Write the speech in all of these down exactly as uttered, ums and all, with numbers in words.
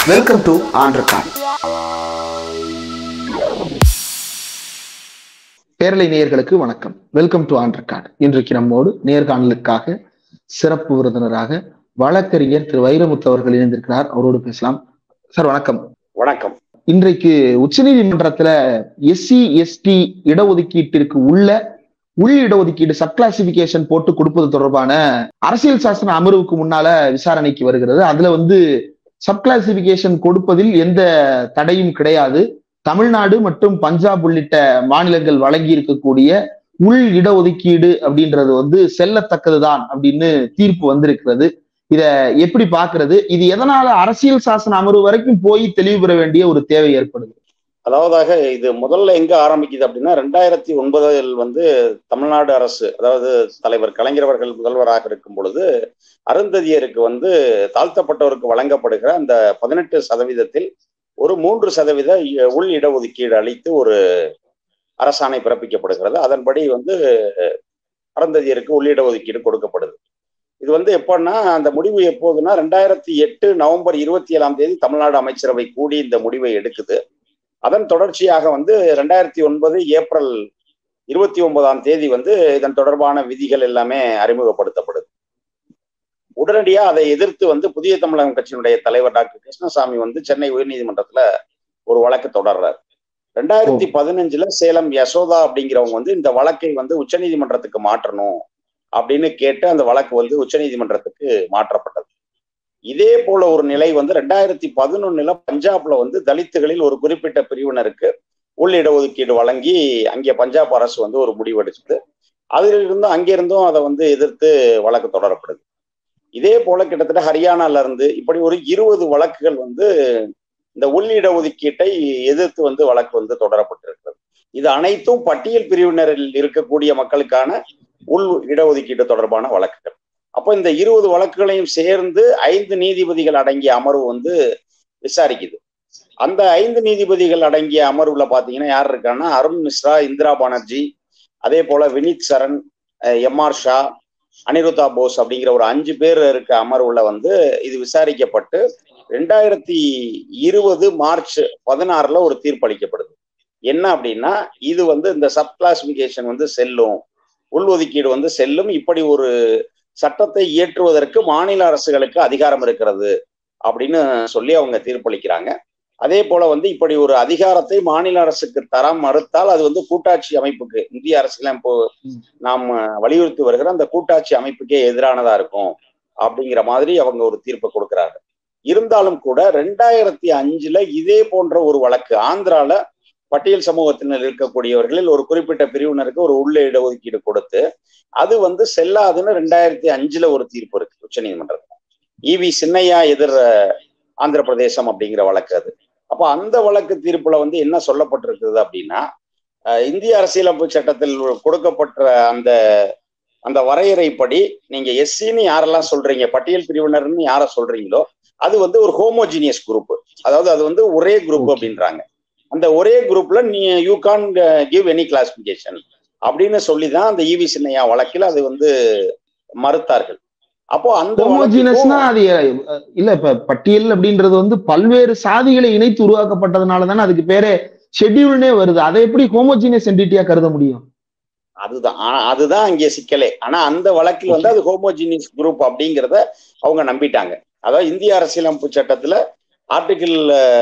Welcome to ஆண்ட்ரகான். பேரலை நேயர்களுக்கு வணக்கம். வெல்கம் டு ஆண்ட்ரகான். இன்றைக்கு நம்மோடு நேர்காணலுக்காக சிறப்பு விருந்தினராக வழக்கறிஞர் திரு வைரமுத்து அவர்கள் இணைந்திருக்கிறார். அவரோடு பேசலாம். சார் வணக்கம். வணக்கம். இன்றைக்கு உச்சநீதிமன்றத்துல எஸ்சி எஸ்டி இடஒதுக்கீட்டிற்கு உள்ள உள் இடஒதுக்கீடு சப் கிளாசிபிகேஷன் போட்டு கொடுப்பது தொடர்பான அரசியல் சாசன அமர்வுக்கு முன்னால விசாரணைக்கு வருகிறது. அதுல வந்து சப் கிளாசிபிகேஷன் கொடுப்பதில் எந்த தடையும் கிடையாது. தமிழ்நாடு மற்றும் பஞ்சாப் உள்ளிட்ட மாநிலங்கள் வழங்கி இருக்கக்கூடிய உள் இடஒதுக்கீடு அப்படின்றது வந்து செல்லத்தக்கதுதான் அப்படின்னு தீர்ப்பு வந்திருக்கிறது. இத எப்படி பாக்குறது? இது எதனால அரசியல் சாசன அமர்வு வரைக்கும் போய் தெளிவு பெற வேண்டிய ஒரு தேவை ஏற்படுது? அதாவதாக இது முதல்ல எங்க ஆரம்பிக்குது அப்படின்னா, ரெண்டாயிரத்தி ஒன்பதில் வந்து தமிழ்நாடு அரசு, அதாவது தலைவர் கலைஞர் அவர்கள் முதல்வராக இருக்கும் பொழுது அருந்ததியருக்கு வந்து தாழ்த்தப்பட்டவருக்கு வழங்கப்படுகிற அந்த பதினெட்டு சதவீதத்தில் ஒரு மூன்று சதவீத உள் இடஒதுக்கீடு அளித்து ஒரு அரசாணை பிறப்பிக்கப்படுகிறது. அதன்படி வந்து அருந்ததியருக்கு உள் இடஒதுக்கீடு கொடுக்கப்படுது. இது வந்து எப்பன்னா, அந்த முடிவு எப்போதுன்னா ரெண்டாயிரத்தி எட்டு நவம்பர் இருபத்தி ஏழாம் தேதி தமிழ்நாடு அமைச்சரவை கூடி இந்த முடிவை எடுக்குது. அதன் தொடர்ச்சியாக வந்து ரெண்டாயிரத்தி ஒன்பது ஏப்ரல் இருபத்தி ஒன்பதாம் தேதி வந்து இதன் தொடர்பான விதிகள் எல்லாமே அறிமுகப்படுத்தப்படுது. உடனடியா அதை எதிர்த்து வந்து புதிய தமிழகம் கட்சியினுடைய தலைவர் டாக்டர் கிருஷ்ணசாமி வந்து சென்னை உயர்நீதிமன்றத்துல ஒரு வழக்கு தொடர்றார். ரெண்டாயிரத்தி பதினஞ்சுல சேலம் யசோதா அப்படிங்கிறவங்க வந்து இந்த வழக்கை வந்து உச்சநீதிமன்றத்துக்கு மாற்றணும் அப்படின்னு கேட்டு அந்த வழக்கு வந்து உச்சநீதிமன்றத்துக்கு மாற்றப்பட்டது. இதே போல ஒரு நிலை வந்து ரெண்டாயிரத்தி பதினொன்னுல பஞ்சாப்ல வந்து தலித்துகளில் ஒரு குறிப்பிட்ட பிரிவினருக்கு உள் இடஒதுக்கீடு வழங்கி அங்கே பஞ்சாப் அரசு வந்து ஒரு முடிவெடுத்தது. அதிலிருந்தும் அங்கிருந்தும் அதை வந்து எதிர்த்து வழக்கு தொடரப்படுது. இதே போல கிட்டத்தட்ட ஹரியானால இருந்து இப்படி ஒரு இருபது வழக்குகள் வந்து இந்த உள் இடஒதுக்கீட்டை எதிர்த்து வந்து வழக்கு வந்து தொடரப்பட்டிருக்கிறது. இது அனைத்தும் பட்டியல் பிரிவினரில் இருக்கக்கூடிய மக்களுக்கான உள் இடஒதுக்கீடு தொடர்பான வழக்குகள். அப்போ இந்த இருபது வழக்குகளையும் சேர்ந்து ஐந்து நீதிபதிகள் அடங்கிய அமர்வு வந்து விசாரிக்குது. அந்த ஐந்து நீதிபதிகள் அடங்கிய அமர்வுல பாத்தீங்கன்னா யார் இருக்காங்கன்னா, அருண் மிஸ்ரா, இந்திரா பானர்ஜி, அதே போல வினித் சரண், எம் ஆர் ஷா, அனிருத்தா போஸ் அப்படிங்கிற ஒரு அஞ்சு பேர் இருக்க அமர்வுல வந்து இது விசாரிக்கப்பட்டு ரெண்டாயிரத்தி இருபது மார்ச் பதினாறுல ஒரு தீர்ப்பு அளிக்கப்படுது. என்ன அப்படின்னா, இது வந்து இந்த சப் கிளாசிபிகேஷன் வந்து செல்லும், உள்ஒதுக்கீடு வந்து செல்லும், இப்படி ஒரு சட்டத்தை இயற்றுவதற்கு மாநில அரசுகளுக்கு அதிகாரம் இருக்கிறது அப்படின்னு சொல்லி அவங்க தீர்ப்பளிக்கிறாங்க. அதே போல வந்து இப்படி ஒரு அதிகாரத்தை மாநில அரசுக்கு தர மறுத்தால் அது வந்து கூட்டாட்சி அமைப்புக்கு, இந்திய அரசியல இப்போ நாம் வலியுறுத்தி வருகிற அந்த கூட்டாட்சி அமைப்புக்கே எதிரானதா இருக்கும் அப்படிங்கிற மாதிரி அவங்க ஒரு தீர்ப்பை கொடுக்கிறாங்க. இருந்தாலும் கூட ரெண்டாயிரத்தி அஞ்சுல இதே போன்ற ஒரு வழக்கு ஆந்திரால பட்டியல் சமூகத்தினர் இருக்கக்கூடியவர்களில் ஒரு குறிப்பிட்ட பிரிவினருக்கு ஒரு உள்ள இடஒதுக்கீடு கொடுத்து அது வந்து செல்லாதுன்னு ரெண்டாயிரத்தி அஞ்சுல ஒரு தீர்ப்பு இருக்கு உச்ச நீதிமன்றத்துல. இவி சின்னையா எதிர் ஆந்திர பிரதேசம் அப்படிங்கிற வழக்கு அது. அப்ப அந்த வழக்கு தீர்ப்புல வந்து என்ன சொல்லப்பட்டிருக்குது அப்படின்னா, இந்திய அரசியலமைப்பு சட்டத்தில் கொடுக்கப்பட்ட அந்த அந்த வரையறைப்படி நீங்க எஸ்சின்னு யாரெல்லாம் சொல்றீங்க, பட்டியல் பிரிவினர்னு யார சொல்றீங்களோ அது வந்து ஒரு ஹோமோஜீனியஸ் குரூப், அதாவது அது வந்து ஒரே குரூப் அப்படின்றாங்க. அந்த ஒரே குரூப்ல நீ you can give any classification அப்படின்னு சொல்லிதான் அந்த இவி சின்னையா வழக்கில் அது வந்து மறுத்தார்கள். அப்போ அந்த ஹோமோஜீனஸ்னா அது இல்ல, இப்ப பட்டியல் அப்படின்றது வந்து பல்வேறு சாதிகளை இணைத்து உருவாக்கப்பட்டதுனால தானே அதுக்கு பேரே ஷெட்யூல்னே வருது. அதை எப்படி ஹோமோஜீனியஸ் என்டிட்டியா கருத முடியும்? அதுதான் அதுதான் இங்கே சிக்கலே. ஆனா அந்த வழக்கில் வந்து அது ஹோமோஜீனியஸ் குரூப் அப்படிங்கிறத அவங்க நம்பிட்டாங்க. அதாவது இந்திய அரசியலமைப்பு சட்டத்துல ஆர்டிகிள்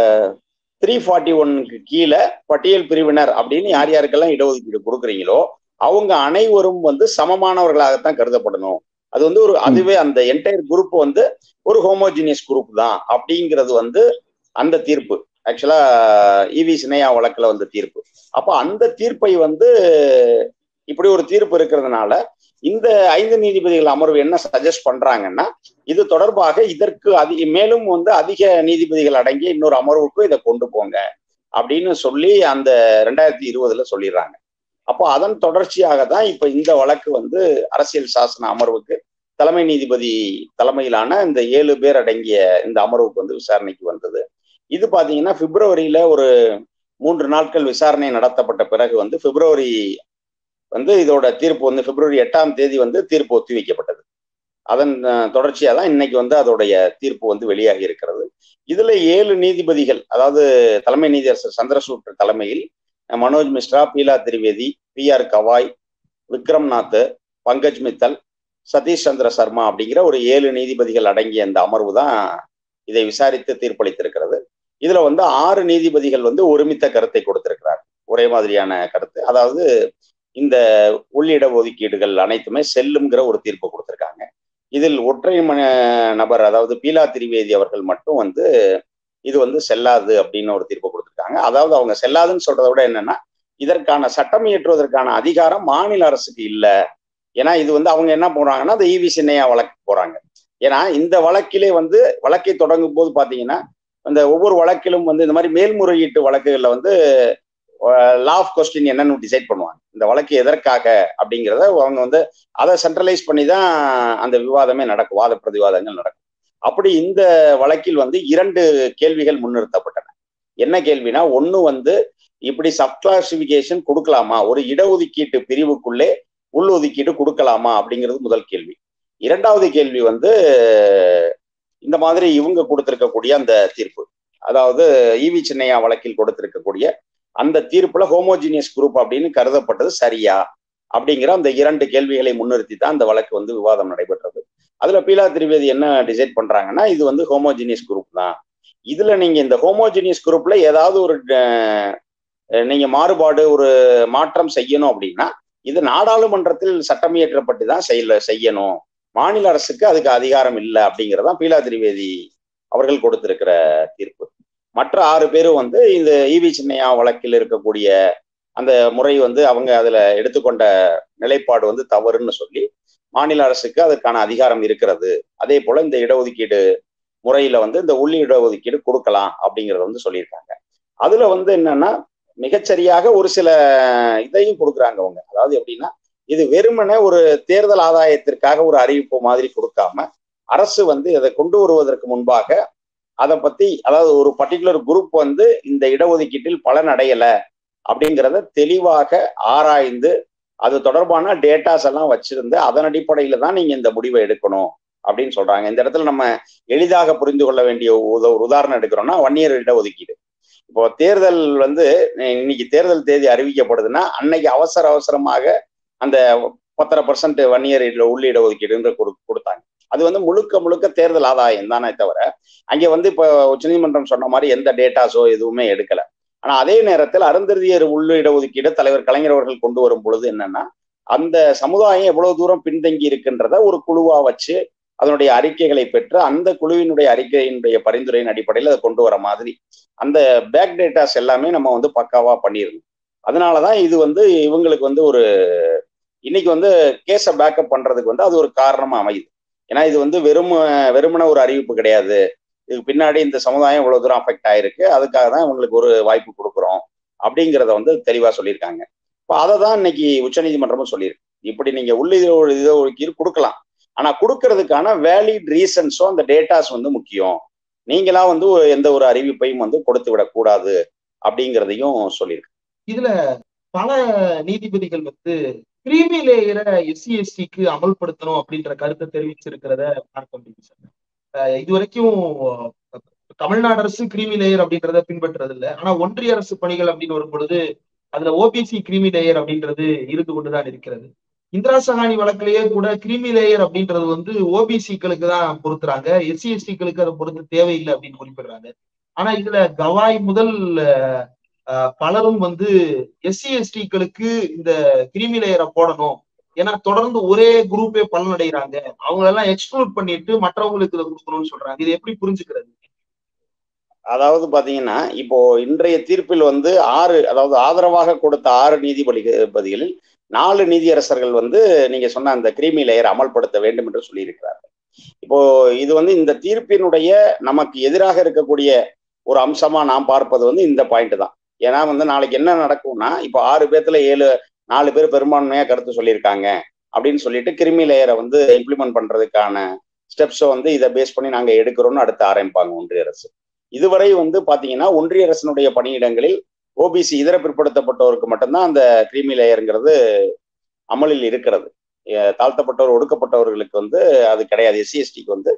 த்ரீ ஃபார்ட்டி ஒன்னுக்கு கீழே பட்டியல் பிரிவினர் அப்படின்னு யார் யாருக்கெல்லாம் இடஒதுக்கீடு கொடுக்குறீங்களோ அவங்க அனைவரும் வந்து சமமானவர்களாகத்தான் கருதப்படணும். அது வந்து ஒரு அதுவே அந்த என்டையர் குரூப் வந்து ஒரு ஹோமோஜீனியஸ் குரூப் தான் அப்படிங்கிறது வந்து அந்த தீர்ப்பு ஆக்சுவலா இவி சின்னையா வழக்குல வந்து தீர்ப்பு. அப்ப அந்த தீர்ப்பை வந்து இப்படி ஒரு தீர்ப்பு இருக்கிறதுனால இந்த ஐந்து நீதிபதிகள் அமர்வு என்ன சஜஸ்ட் பண்றாங்கன்னா, இது தொடர்பாக இதற்கு அதி மேலும் வந்து அதிக நீதிபதிகள் அடங்கிய இன்னொரு அமர்வுக்கும் இதை கொண்டு போங்க அப்படின்னு சொல்லி அந்த ரெண்டாயிரத்தி இருபதுல சொல்லிடுறாங்க. அப்போ அதன் தொடர்ச்சியாக தான் இப்ப இந்த வழக்கு வந்து அரசியல் சாசன அமர்வுக்கு தலைமை நீதிபதி தலைமையிலான இந்த ஏழு பேர் அடங்கிய இந்த அமர்வுக்கு வந்து விசாரணைக்கு வந்தது. இது பாத்தீங்கன்னா பிப்ரவரியில ஒரு மூன்று நாட்கள் விசாரணை நடத்தப்பட்ட பிறகு வந்து பிப்ரவரி வந்து இதோட தீர்ப்பு வந்து பிப்ரவரி எட்டாம் தேதி வந்து தீர்ப்பு ஒத்தி வைக்கப்பட்டது. அதன் தொடர்ச்சியா தான் இன்னைக்கு வந்து அதோடைய தீர்ப்பு வந்து வெளியாகி இருக்கிறது. இதுல ஏழு நீதிபதிகள், அதாவது தலைமை நீதியரசர் சந்திரசூட் தலைமையில் மனோஜ் மிஸ்ரா, பீலா திரிவேதி, பி ஆர் கவாய், விக்ரம்நாத், பங்கஜ் மித்தல், சதீஷ் சந்திர சர்மா அப்படிங்கிற ஒரு ஏழு நீதிபதிகள் அடங்கிய அந்த அமர்வு தான் இதை விசாரித்து தீர்ப்பளித்திருக்கிறது. இதுல வந்து ஆறு நீதிபதிகள் வந்து ஒருமித்த கருத்தை கொடுத்திருக்கிறார், ஒரே மாதிரியான கருத்து. அதாவது இந்த உள்ளிட ஒதுக்கீடுகள் அனைத்துமே செல்லும்ங்கிற ஒரு தீர்ப்பு கொடுத்திருக்காங்க. இதில் ஒற்றை நபர், அதாவது பீலா திரிவேதி அவர்கள் மட்டும் வந்து இது வந்து செல்லாது அப்படின்னு ஒரு தீர்ப்பு கொடுத்திருக்காங்க. அதாவது அவங்க செல்லாதுன்னு சொல்றதை விட என்னன்னா, இதற்கான சட்டம் இயற்றுவதற்கான அதிகாரம் மாநில அரசுக்கு இல்லை. ஏன்னா இது வந்து அவங்க என்ன போறாங்கன்னா, அந்த ஈவி சின்னையா வழக்கு போறாங்க. ஏன்னா இந்த வழக்கிலே வந்து வழக்கை தொடங்கும் போது பாத்தீங்கன்னா, அந்த ஒவ்வொரு வழக்கிலும் வந்து இந்த மாதிரி மேல்முறையீட்டு வழக்குகள்ல வந்து லா ஆஃப் கொஸ்டின் என்னன்னு டிசைட் பண்ணுவாங்க. இந்த வழக்கு எதற்காக அப்படிங்கிறத அவங்க வந்து அதை சென்ட்ரலைஸ் பண்ணி தான் அந்த விவாதமே நடக்கும், வாத பிரதிவாதங்கள் நடக்கும். அப்படி இந்த வழக்கில் வந்து இரண்டு கேள்விகள் முன்னிறுத்தப்பட்டன. என்ன கேள்வினா, ஒண்ணு வந்து இப்படி சப் கிளாசிபிகேஷன் கொடுக்கலாமா, ஒரு இடஒதுக்கீட்டு பிரிவுக்குள்ளே உள்ஒதுக்கீடு கொடுக்கலாமா அப்படிங்கிறது முதல் கேள்வி. இரண்டாவது கேள்வி வந்து இந்த மாதிரி இவங்க கொடுத்திருக்கக்கூடிய அந்த தீர்ப்பு, அதாவது ஈவி சின்னையா வழக்கில் கொடுத்திருக்கக்கூடிய அந்த தீர்ப்புல ஹோமோஜீனியஸ் குரூப் அப்படின்னு கருதப்பட்டது சரியா அப்படிங்கிற அந்த இரண்டு கேள்விகளை முன்னிறுத்தி தான் அந்த வழக்கு வந்து விவாதம் நடைபெற்றது. அதுல பீலா திரிவேதி என்ன டிசைட் பண்றாங்கன்னா, இது வந்து ஹோமோஜீனியஸ் குரூப் தான். இதுல நீங்க இந்த ஹோமோஜீனியஸ் குரூப்ல ஏதாவது ஒரு நீங்க மாறுபாடு, ஒரு மாற்றம் செய்யணும் அப்படின்னா இது நாடாளுமன்றத்தில் சட்டம் இயற்றப்பட்டு தான் செய்யல செய்யணும், மாநில அரசுக்கு அதுக்கு அதிகாரம் இல்லை அப்படிங்கிறதான் பீலா திரிவேதி அவர்கள் கொடுத்திருக்கிற தீர்ப்பு. மற்ற ஆறு பேரும் வந்து இந்த ஈவி சின்னையா வழக்கில் இருக்கக்கூடிய அந்த முறை வந்து அவங்க அதுல எடுத்துக்கொண்ட நிலைப்பாடு வந்து தவறுன்னு சொல்லி மாநில அரசுக்கு அதற்கான அதிகாரம் இருக்கிறது, அதே போல இந்த இடஒதுக்கீடு முறையில வந்து இந்த உள் இடஒதுக்கீடு கொடுக்கலாம் அப்படிங்கிறத வந்து சொல்லியிருக்காங்க. அதுல வந்து என்னன்னா, மிகச்சரியாக ஒரு சில இதையும் கொடுக்குறாங்க அவங்க. அதாவது எப்படின்னா, இது வெறுமனே ஒரு தேர்தல் ஆதாயத்திற்காக ஒரு அறிவிப்பு மாதிரி கொடுக்காம, அரசு வந்து இதை கொண்டு வருவதற்கு முன்பாக அதை பத்தி, அதாவது ஒரு பர்டிகுலர் குரூப் வந்து இந்த இடஒதுக்கீட்டில் பலன் அடையல அப்படிங்கிறத தெளிவாக ஆராய்ந்து அது தொடர்பான டேட்டாஸ் எல்லாம் வச்சிருந்து அதன் அடிப்படையில தான் நீங்க இந்த முடிவை எடுக்கணும் அப்படின்னு சொல்றாங்க. இந்த இடத்துல நம்ம எளிதாக புரிந்து கொள்ள வேண்டிய ஒரு உதாரணம் எடுக்கிறோம்னா, ஒன் இயர் இடஒதுக்கீடு. இப்போ தேர்தல் வந்து இன்னைக்கு தேர்தல் தேதி அறிவிக்கப்படுதுன்னா, அன்னைக்கு அவசர அவசரமாக அந்த பத்தரை பர்சன்ட் ஒன் இயர் உள்ள இடஒதுக்கீடு கொடுத்தாங்க. அது வந்து முழுக்க முழுக்க தேர்தல் ஆதாயம் தானே தவிர, அங்கே வந்து இப்போ உச்சநீதிமன்றம் சொன்ன மாதிரி எந்த டேட்டாஸோ எதுவுமே எடுக்கல. ஆனா அதே நேரத்தில் அருந்ததியர் உள்ள இடஒதுக்கீடு தலைவர் கலைஞர் அவர்கள் கொண்டு வரும் பொழுது என்னன்னா, அந்த சமுதாயம் எவ்வளவு தூரம் பின்தங்கி இருக்கின்றத ஒரு குழுவா வச்சு அதனுடைய அறிக்கைகளை பெற்று அந்த குழுவினுடைய அறிக்கையினுடைய பரிந்துரையின் அடிப்படையில் அதை கொண்டு வர மாதிரி அந்த பேக் டேட்டாஸ் எல்லாமே நம்ம வந்து பக்காவா பண்ணிடணும். அதனாலதான் இது வந்து இவங்களுக்கு வந்து ஒரு இன்னைக்கு வந்து கேஸை பேக்கப் பண்றதுக்கு வந்து அது ஒரு காரணமா அமையுது. ஏன்னா இது வந்து வெறும் வெறுமன ஒரு அறிவிப்பு கிடையாது, இதுக்கு பின்னாடி இந்த சமுதாயம் இவ்வளவு தூரம் அஃபெக்ட் ஆயிருக்கு, அதுக்காக தான் இவங்களுக்கு ஒரு வாய்ப்பு கொடுக்குறோம் அப்படிங்கிறத வந்து தெளிவா சொல்லியிருக்காங்க. இப்போ அதை தான் இன்னைக்கு உச்சநீதிமன்றமும் சொல்லியிருக்கு. இப்படி நீங்க உள்ள இதோ ஒதுக்கீடு கொடுக்கலாம், ஆனா கொடுக்கறதுக்கான வேலிட் ரீசன்ஸும் அந்த டேட்டாஸ் வந்து முக்கியம், நீங்களா வந்து எந்த ஒரு அறிவிப்பையும் வந்து கொடுத்து விடக்கூடாது அப்படிங்கிறதையும் சொல்லியிருக்கு. இதுல பல நீதிபதிகள் வந்து கிரீமி லேயரை எஸ்சி எஸ்டிக்கு அமல்படுத்தணும் அப்படின்ற கருத்தை தெரிவிச்சிருக்கிறத பார்க்க முடியும் சார். இது வரைக்கும் தமிழ்நாடு அரசு கிரீமி லேயர் அப்படின்றத பின்பற்றுறது இல்லை. ஆனா ஒன்றிய அரசு பணிகள் அப்படின்னு வரும் பொழுது அதுல ஓபிசி கிரீமி லேயர் அப்படின்றது இருந்து கொண்டுதான் இருக்கிறது. இந்திரா சகானி வழக்கிலேயே கூட கிரீமி லேயர் அப்படின்றது வந்து ஓபிசிக்களுக்கு தான் பொறுத்துறாங்க, எஸ்சி எஸ்டிக்களுக்கு அதை பொறுத்து தேவையில்லை அப்படின்னு குறிப்பிடுறாங்க. ஆனா இதுல கவாய் முதல் பலரும் வந்து எஸ்சி எஸ்டிக்களுக்கு இந்த கிரீமி லேயரை போடணும், ஏன்னா தொடர்ந்து ஒரே குரூப்பே பலனடைகிறாங்க, அவங்களெல்லாம் எக்ஸ்க்ளூட் பண்ணிட்டு மற்றவங்களுக்கு இதை கொடுக்கணும்னு சொல்றாங்க. இது எப்படி புரிஞ்சுக்கிறது? அதாவது பாத்தீங்கன்னா, இப்போ இன்றைய தீர்ப்பில் வந்து ஆறு, அதாவது ஆதரவாக கொடுத்த ஆறு நீதிபதிகளில் நாலு நீதியரசர்கள் வந்து நீங்க சொன்ன அந்த கிரீமி லேயர் அமல்படுத்த வேண்டும் என்று சொல்லியிருக்கிறார்கள். இப்போ இது வந்து இந்த தீர்ப்பினுடைய நமக்கு எதிராக இருக்கக்கூடிய ஒரு அம்சமா நாம் பார்ப்பது வந்து இந்த பாயிண்ட் தான். ஏன்னா வந்து நாளைக்கு என்ன நடக்கும்னா, இப்போ ஆறு பேர்த்துல ஏழு நாலு பேர் பெரும்பான்மையா கருத்து சொல்லியிருக்காங்க அப்படின்னு சொல்லிட்டு கிரிமி லேயரை வந்து இம்ப்ளிமெண்ட் பண்றதுக்கான ஸ்டெப்ஸை வந்து இதை பேஸ் பண்ணி நாங்க எடுக்கிறோம்னு அடுத்து ஆரம்பிப்பாங்க ஒன்றிய அரசு. இதுவரை வந்து பாத்தீங்கன்னா ஒன்றிய அரசினுடைய பணியிடங்களில் ஓபிசி இதர பிற்படுத்தப்பட்டவருக்கு மட்டும்தான் அந்த கிரீமி லேயருங்கிறது அமலில் இருக்கிறது. தாழ்த்தப்பட்டவர் ஒடுக்கப்பட்டவர்களுக்கு வந்து அது கிடையாது. எஸ்சி எஸ்டிக்கு வந்து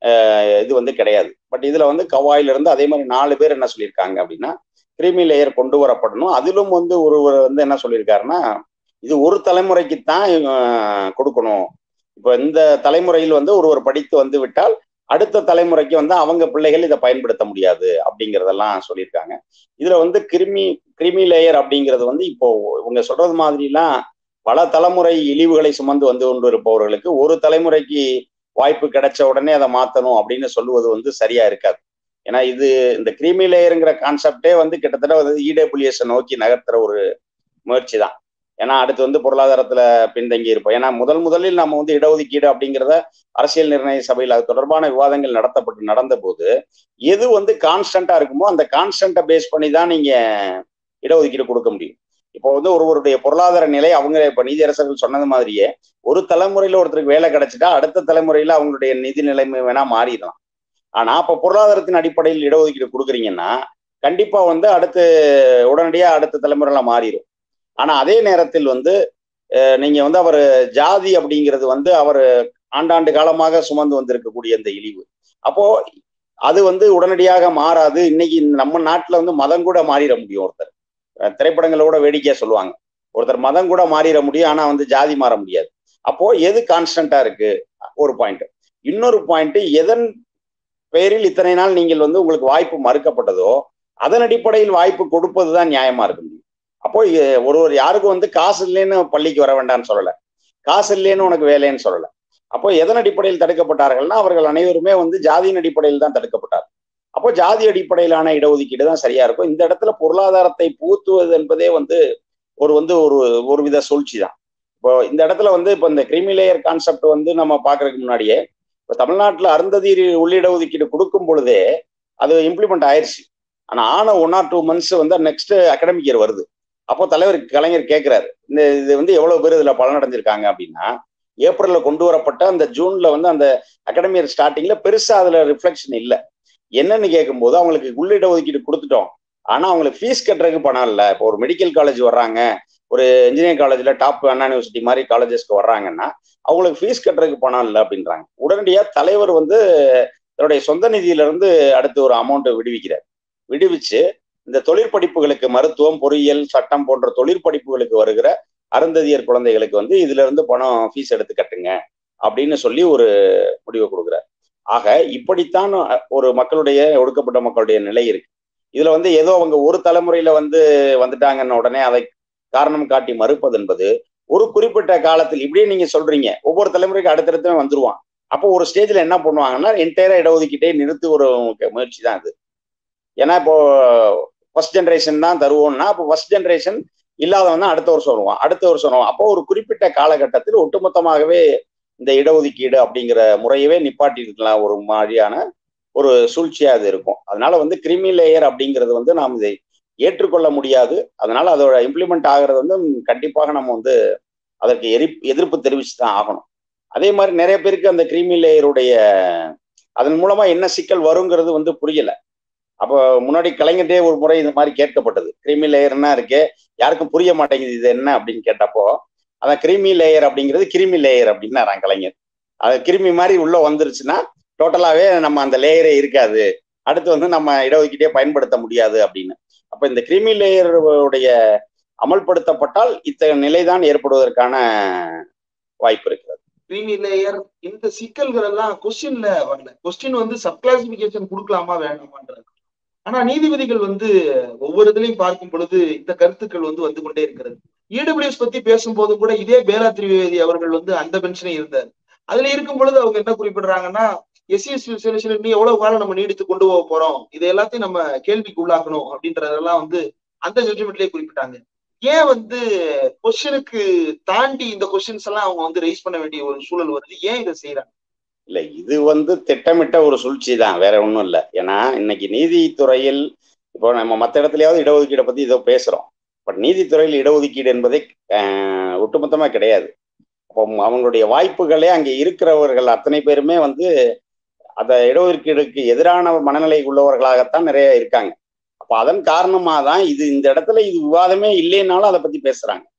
இது வந்து கிடையாது. பட் இதுல வந்து கவாயில இருந்து அதே மாதிரி நாலு பேர் என்ன சொல்லியிருக்காங்க அப்படின்னா, கிரீமி லேயர் கொண்டு வரப்படணும். அதிலும் வந்து ஒருவர் வந்து என்ன சொல்லியிருக்காருன்னா, இது ஒரு தலைமுறைக்குத்தான் கொடுக்கணும். இப்ப இந்த தலைமுறையில் வந்து ஒருவர் படித்து வந்து விட்டால் அடுத்த தலைமுறைக்கு வந்து அவங்க பிள்ளைகள் இதை பயன்படுத்த முடியாது அப்படிங்கிறதெல்லாம் சொல்லியிருக்காங்க. இதுல வந்து கிருமி கிருமி லேயர் அப்படிங்கிறது வந்து இப்போ இவங்க சொல்றது மாதிரிலாம் பல தலைமுறை இழிவுகளை சுமந்து வந்து கொண்டு இருப்பவர்களுக்கு ஒரு தலைமுறைக்கு வாய்ப்பு கிடைச்ச உடனே அதை மாத்தணும் அப்படின்னு சொல்லுவது வந்து சரியா இருக்காது. ஏன்னா இது இந்த கிரீமி லேயருங்கிற கான்செப்டே வந்து கிட்டத்தட்ட வந்து இடபிள்யூஎஸ் நோக்கி நகர்த்துற ஒரு முயற்சி தான். ஏன்னா அடுத்து வந்து பொருளாதாரத்துல பின்தங்கி இருப்போம். ஏன்னா முதல் முதலில் நம்ம வந்து இடஒதுக்கீடு அப்படிங்கிறத அரசியல் நிர்ணய சபையில் அது தொடர்பான விவாதங்கள் நடத்தப்பட்டு நடந்த போது எது வந்து கான்ஸ்டன்டா இருக்குமோ அந்த கான்ஸ்டன்டை பேஸ் பண்ணி தான் நீங்க இடஒதுக்கீடு கொடுக்க முடியும். இப்போ வந்து ஒருவருடைய பொருளாதார நிலை அவங்க இப்ப நீதியரசர்கள் சொன்னது மாதிரியே ஒரு தலைமுறையில ஒருத்தருக்கு வேலை கிடைச்சிட்டா அடுத்த தலைமுறையில அவங்களுடைய நிதி நிலைமை வேணா மாறிடலாம். ஆனா அப்ப பொருளாதாரத்தின் அடிப்படையில் இடஒதுக்கீடு கொடுக்குறீங்கன்னா கண்டிப்பா வந்து அடுத்து உடனடியா அடுத்த தலைமுறையில மாறிடும். ஆனா அதே நேரத்தில் வந்து நீங்க வந்து அவர் ஜாதி அப்படிங்கிறது வந்து அவர் ஆண்டாண்டு காலமாக சுமந்து வந்திருக்கக்கூடிய இந்த இழிவு, அப்போ அது வந்து உடனடியாக மாறாது. இன்னைக்கு நம்ம நாட்டுல வந்து மதம் கூட மாறிட முடியும். ஒருத்தர் திரைப்படங்களோட வேடிக்கையா சொல்லுவாங்க, ஒருத்தர் மதம் கூட மாறிட முடியும், ஆனா வந்து ஜாதி மாற முடியாது. அப்போ எது கான்ஸ்டன்டா இருக்கு ஒரு பாயிண்ட். இன்னொரு பாயிண்ட், எதன் பெயரில் இத்தனை நாள் நீங்கள் வந்து உங்களுக்கு வாய்ப்பு மறுக்கப்பட்டதோ அதன் அடிப்படையில் வாய்ப்பு கொடுப்பதுதான் நியாயமா இருக்கு முடியும். அப்போ ஒருவர் யாருக்கும் வந்து காசு இல்லைன்னு பள்ளிக்கு வர வேண்டாம்னு சொல்லல, காசு இல்லைன்னு உனக்கு வேலைன்னு சொல்லல. அப்போ எதன் அடிப்படையில் தடுக்கப்பட்டார்கள்னா அவர்கள் அனைவருமே வந்து ஜாதியின் அடிப்படையில் தான் தடுக்கப்பட்டார். அப்போ ஜாதி அடிப்படையிலான இடஒதுக்கீடு தான் சரியா இருக்கும். இந்த இடத்துல பொருளாதாரத்தை புகுத்துவது என்பதே வந்து ஒரு வந்து ஒரு ஒரு வித சூழ்ச்சி தான். இப்போ இந்த இடத்துல வந்து இப்போ இந்த கிரீமி லேயர் கான்செப்ட் வந்து நம்ம பாக்குறதுக்கு முன்னாடியே இப்போ தமிழ்நாட்டுல அருந்ததி உள்ளிடஒதுக்கீடு கொடுக்கும் பொழுதே அது இம்ப்ளிமெண்ட் ஆயிடுச்சு. ஆனா ஆன ஒன் ஆர் டூ மந்த்ஸ் வந்து நெக்ஸ்ட் அகாடமிக் இயர் வருது. அப்போ தலைவர் கலைஞர் கேட்கிறாரு, இந்த இது வந்து எவ்வளவு பேர் இதுல பலனடைஞ்சிருக்காங்க அப்படின்னா, ஏப்ரல்ல கொண்டு வரப்பட்ட அந்த ஜூன்ல வந்து அந்த அகாடமி இயர் ஸ்டார்டிங்ல பெருசா அதுல ரிஃப்ளெக்ஷன் இல்லை. என்னன்னு கேட்கும்போது அவங்களுக்கு உள்ளிட ஒதுக்கீடு கொடுத்துட்டோம், ஆனா அவங்களுக்கு ஃபீஸ் கட்டுறதுக்கு பணம் இல்லை. இப்போ ஒரு மெடிக்கல் காலேஜ் வர்றாங்க, ஒரு இன்ஜினியரிங் காலேஜ்ல டாப் அண்ணா யூனிவர்சிட்டி மாதிரி காலேஜஸ்க்கு வர்றாங்கன்னா அவங்களுக்கு ஃபீஸ் கட்டுறதுக்கு பணம் இல்லை அப்படின்றாங்க. உடனடியா தலைவர் வந்து தன்னுடைய சொந்த நிதியில இருந்து அடுத்து ஒரு அமௌண்ட் விடுவிக்கிறார். விடுவிச்சு இந்த தொழிற்படிப்புகளுக்கு மருத்துவம், பொறியியல், சட்டம் போன்ற தொழிற்படிப்புகளுக்கு வருகிற அருந்ததியர் குழந்தைகளுக்கு வந்து இதுல இருந்து பணம் ஃபீஸ் எடுத்து கட்டுங்க அப்படின்னு சொல்லி ஒரு முடிவை கொடுக்குறார். ஆக இப்படித்தான் ஒரு மக்களுடைய ஒடுக்கப்பட்ட மக்களுடைய நிலை இருக்கு. இதுல வந்து ஏதோ அவங்க ஒரு தலைமுறையில வந்து வந்துட்டாங்கன்னு உடனே அதை காரணம் காட்டி மறுப்பது என்பது ஒரு குறிப்பிட்ட காலத்தில் இப்படியே நீங்க சொல்றீங்க, ஒவ்வொரு தலைமுறைக்கு அடுத்தடுத்து வந்துருவான். அப்போ ஒரு ஸ்டேஜ்ல என்ன பண்ணுவாங்கன்னா என்டையரா இடஒதுக்கீட்டே நிறுத்தி ஒரு முயற்சி தான் இது. ஏன்னா இப்போ ஃபர்ஸ்ட் ஜென்ரேஷன் தான் தருவோம்னா அப்போ ஃபர்ஸ்ட் ஜென்ரேஷன் இல்லாதவன் தான் அடுத்த வருஷம் வருவான், அடுத்த வருஷம் வருவான். அப்போ ஒரு குறிப்பிட்ட காலகட்டத்தில் ஒட்டுமொத்தமாகவே இந்த இடஒதுக்கீடு அப்படிங்கிற முறையவே நிப்பாட்டி இருக்கலாம், ஒரு மாதிரியான ஒரு சூழ்ச்சியா அது இருக்கும். அதனால வந்து கிரிமி லேயர் அப்படிங்கிறது வந்து நாம் இதை ஏற்றுக்கொள்ள முடியாது. அதனால அதோட இம்ப்ளிமெண்ட் ஆகிறது வந்து கண்டிப்பாக நம்ம வந்து அதற்கு எரி எதிர்ப்பு தெரிவிச்சு தான் ஆகணும். அதே மாதிரி நிறைய பேருக்கு அந்த கிரிமி லேயருடைய அதன் மூலமா என்ன சிக்கல் வருங்கிறது வந்து புரியல. அப்போ முன்னாடி கலைஞர்டே ஒரு முறை இந்த மாதிரி கேட்கப்பட்டது, கிரிமி லேயர்னா இருக்கே யாருக்கும் புரிய மாட்டேங்குது இது என்ன அப்படின்னு கேட்டப்போ, அதான் கிரிமி லேயர் அப்படிங்கிறது கிருமி லேயர் அப்படின்னாராம் கலைஞர். அது கிருமி மாதிரி உள்ள வந்துருச்சுன்னா டோட்டலாவே நம்ம அந்த லேயரே இருக்காது, அடுத்து வந்து நம்ம இடஒதுக்கீட்டே பயன்படுத்த முடியாது அப்படின்னு. அப்ப இந்த கிரிமி லேயருடைய அமல்படுத்தப்பட்டால் இத்தகைய நிலைதான் ஏற்படுவதற்கான வாய்ப்பு இருக்கிறது. கிரீமி லேயர் இந்த சிக்கல்கள் எல்லாம் கொஸ்டின்ல வரல. கொஸ்டின் வந்து சப் கிளாசிபிகேஷன் கொடுக்கலாமா வேண்டாமான்றது. ஆனா நீதிபதிகள் வந்து ஒவ்வொரு இதுலையும் பார்க்கும் பொழுது இந்த கருத்துக்கள் வந்து வந்து கொண்டே இருக்கிறது. இடபிள்யூஎஸ் பத்தி பேசும்போது கூட இதே பேலா திரிவேதி அவர்கள் வந்து அந்த பென்ஷனே இருந்தார். அதுல இருக்கும் பொழுது அவங்க என்ன குறிப்பிடுறாங்கன்னா, எஸ்சி எஸ்டி நீ எவ்வளவு காலம் நம்ம நீடித்து கொண்டு போக போறோம், இதை எல்லாத்தையும் நம்ம கேள்விக்கு உள்ளாக்கணும் அப்படின்றதெல்லாம் வந்து அந்த ஜட்ஜ்மெண்ட்லயே குறிப்பிட்டாங்க. ஏன் வந்து கொஸ்டினுக்கு தாண்டி இந்த கொஸ்டின்ஸ் எல்லாம் அவங்க வந்து ரைஸ் பண்ண வேண்டிய ஒரு சூழல் வருது, ஏன் இதை செய்யறாங்க? இல்ல இது வந்து திட்டமிட்ட ஒரு சூழ்ச்சி தான், வேற ஒன்றும் இல்லை. ஏன்னா இன்னைக்கு நீதித்துறையில் இப்போ நம்ம மற்ற இடத்துலயாவது இடஒதுக்கீடை பத்தி இதோ பேசுறோம், பட் நீதித்துறையில் இடஒதுக்கீடு என்பதே ஒட்டுமொத்தமா கிடையாது. அப்போ அவங்களுடைய வாய்ப்புகளே அங்கே இருக்கிறவர்கள் அத்தனை பேருமே வந்து அந்த இடஒதுக்கீடுக்கு எதிரான மனநிலை உள்ளவர்களாகத்தான் நிறைய இருக்காங்க. அப்போ அதன் காரணமாக தான் இது இந்த இடத்துல இது விவாதமே இல்லைன்னாலும் அதை பத்தி பேசுறாங்க.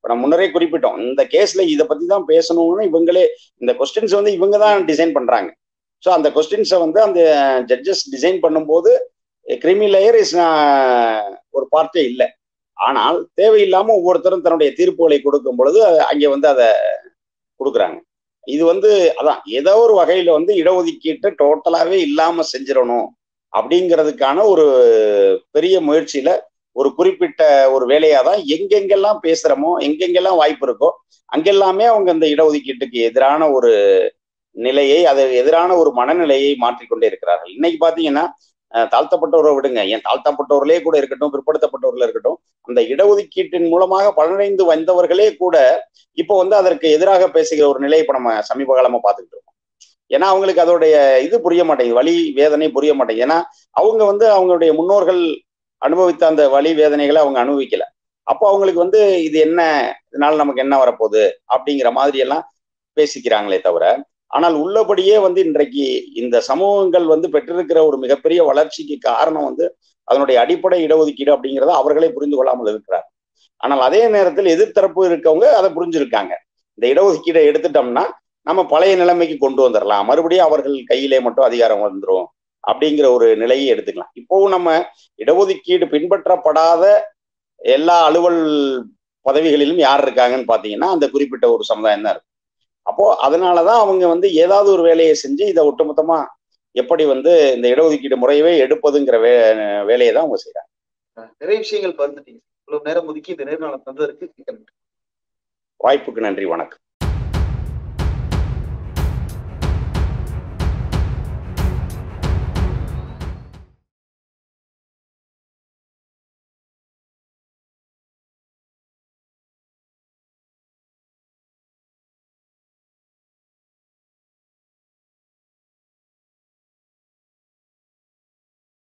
நம்ம முன்னரே குறிப்பிட்டோம், இந்த கேஸ்ல இதை பத்தி தான் பேசணும்னு இவங்களே இந்த கொஸ்டின்ஸ் வந்து இவங்க தான் டிசைன் பண்றாங்க. ஸோ அந்த கொஸ்டின்ஸை வந்து அந்த ஜட்ஜஸ் டிசைன் பண்ணும்போது கிரிமி லேயர் இஸ் ஒரு பார்ட்டே இல்லை. ஆனால் தேவையில்லாம ஒவ்வொருத்தரும் தன்னுடைய தீர்ப்புகளை கொடுக்கும் பொழுது அங்கே வந்து அதை கொடுக்குறாங்க. இது வந்து அதான் ஏதோ ஒரு வகையில வந்து இடஒதுக்கீட்டை டோட்டலாவே இல்லாம செஞ்சிடணும் அப்படிங்கிறதுக்கான ஒரு பெரிய முயற்சியில ஒரு குறிப்பிட்ட ஒரு வேலையா தான் எங்கெங்கெல்லாம் பேசுறோமோ, எங்கெங்கெல்லாம் வாய்ப்பு இருக்கோ அங்கெல்லாமே அவங்க இந்த இடஒதுக்கீட்டுக்கு எதிரான ஒரு நிலையை, அது எதிரான ஒரு மனநிலையை மாற்றிக்கொண்டே இருக்கிறார்கள். இன்னைக்கு பாத்தீங்கன்னா தாழ்த்தப்பட்டவரை விடுங்க, ஏன் தாழ்த்தப்பட்டவர்களே கூட இருக்கட்டும், பிற்படுத்தப்பட்டவர்களே இருக்கட்டும், அந்த இடஒதுக்கீட்டின் மூலமாக பலனடைந்து வந்தவர்களே கூட இப்போ வந்து அதற்கு எதிராக பேசுகிற ஒரு நிலையை இப்ப நம்ம சமீப காலமா பார்த்துக்கிட்டு இருக்கோம். ஏன்னா அவங்களுக்கு அதோடைய இது புரிய மாட்டேங்குது, வலி வேதனை புரிய மாட்டேங்குது. ஏன்னா அவங்க வந்து அவங்களுடைய முன்னோர்கள் அனுபவித்த அந்த வலி வேதனைகளை அவங்க அனுபவிக்கல. அப்போ அவங்களுக்கு வந்து இது என்ன, இதனால நமக்கு என்ன வரப்போகுது அப்படிங்கிற மாதிரி எல்லாம் பேசிக்கிறாங்களே தவிர, ஆனால் உள்ளபடியே வந்து இன்றைக்கு இந்த சமூகங்கள் வந்து பெற்றிருக்கிற ஒரு மிகப்பெரிய வளர்ச்சிக்கு காரணம் வந்து அதனுடைய அடிப்படை இடஒதுக்கீடு அப்படிங்கிறத அவர்களே புரிந்து கொள்ளாமல் இருக்கிறார். ஆனால் அதே நேரத்தில் எதிர்த்தரப்பு இருக்கவங்க அதை புரிஞ்சிருக்காங்க. இந்த இடஒதுக்கீடை எடுத்துட்டோம்னா நம்ம பழைய நிலைமைக்கு கொண்டு வந்துடலாம், மறுபடியும் அவர்கள் கையிலே மட்டும் அதிகாரம் வந்துடும் அப்படிங்கிற ஒரு நிலையை எடுத்துக்கலாம். இப்போவும் நம்ம இடஒதுக்கீடு பின்பற்றப்படாத எல்லா அலுவல் பதவிகளிலும் யார் இருக்காங்கன்னு பாத்தீங்கன்னா அந்த குறிப்பிட்ட ஒரு சமுதாயம் தான் இருக்கு. அப்போ அதனாலதான் அவங்க வந்து ஏதாவது ஒரு வேலையை செஞ்சு இதை ஒட்டுமொத்தமா எப்படி வந்து இந்த இடஒதுக்கீடு முறையவே எடுப்பதுங்கிற வே வேலையை தான் அவங்க செய்யறாங்க. நிறைய விஷயங்கள் பகிர்ந்துட்டீங்க. இவ்வளவு நேரம் ஒதுக்கி இந்த நேர்காணல் தந்ததற்கு வாய்ப்புக்கு நன்றி, வணக்கம்.